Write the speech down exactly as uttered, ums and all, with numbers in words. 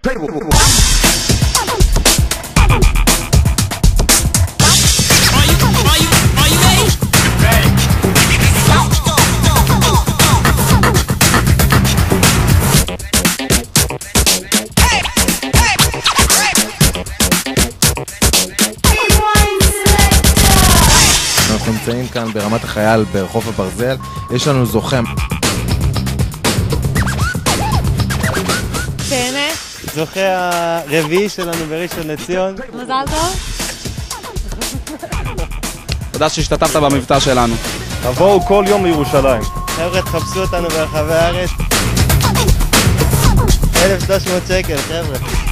אנחנו נמצאים כאן ברמת החייל ברחוב הברזל, יש לנו זוכה. תהנה. זוכה הרביעי שלנו בראשון לציון. מזל טוב. תודה שהשתתפת במבטא שלנו. תבואו כל יום לירושלים. חבר'ה, תחפשו אותנו ברחבי הארץ. אלף ושלוש מאות שקל, חבר'ה.